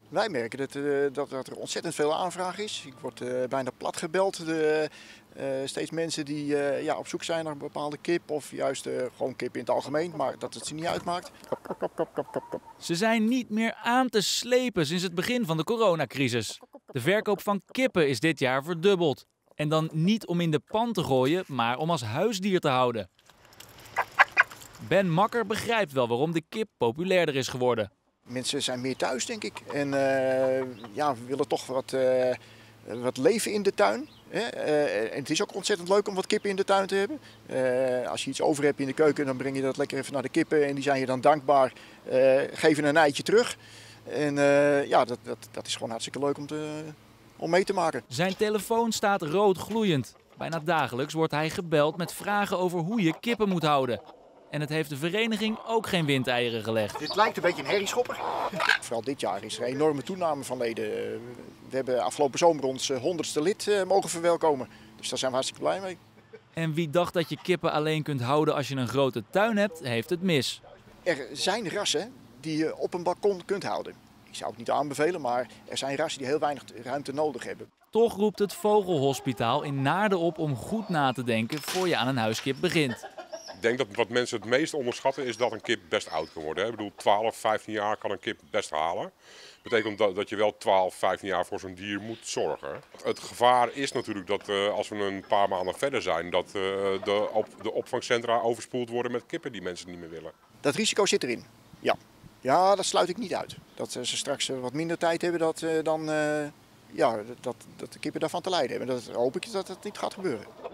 Wij merken dat er ontzettend veel aanvraag is. Ik word bijna plat gebeld. Steeds mensen die op zoek zijn naar een bepaalde kip of juist gewoon kip in het algemeen, maar dat het ze niet uitmaakt. Kop, kop, kop, kop, kop, kop. Ze zijn niet meer aan te slepen sinds het begin van de coronacrisis. De verkoop van kippen is dit jaar verdubbeld. En dan niet om in de pan te gooien, maar om als huisdier te houden. Ben Makker begrijpt wel waarom de kip populairder is geworden. Mensen zijn meer thuis, denk ik. En we willen toch wat leven in de tuin. Hè? En het is ook ontzettend leuk om wat kippen in de tuin te hebben. Als je iets over hebt in de keuken, dan breng je dat lekker even naar de kippen. En die zijn je dan dankbaar, geven een eitje terug. En dat is gewoon hartstikke leuk om mee te maken. Zijn telefoon staat rood gloeiend. Bijna dagelijks wordt hij gebeld met vragen over hoe je kippen moet houden. En het heeft de vereniging ook geen windeieren gelegd. Dit lijkt een beetje een herrieschopper. Vooral dit jaar is er een enorme toename van leden. We hebben afgelopen zomer ons 100ste lid mogen verwelkomen. Dus daar zijn we hartstikke blij mee. En wie dacht dat je kippen alleen kunt houden als je een grote tuin hebt, heeft het mis. Er zijn rassen die je op een balkon kunt houden. Ik zou het niet aanbevelen, maar er zijn rassen die heel weinig ruimte nodig hebben. Toch roept het Vogelhospitaal in Naarden op om goed na te denken voor je aan een huiskip begint. Ik denk dat wat mensen het meest onderschatten is dat een kip best oud kan worden. Ik bedoel, 12, 15 jaar kan een kip best halen. Dat betekent dat je wel 12, 15 jaar voor zo'n dier moet zorgen. Het gevaar is natuurlijk dat als we een paar maanden verder zijn, dat de opvangcentra overspoeld worden met kippen die mensen niet meer willen. Dat risico zit erin, ja. Ja, dat sluit ik niet uit. Dat ze straks wat minder tijd hebben dat de kippen daarvan te lijden hebben. Dat hoop ik dat het niet gaat gebeuren.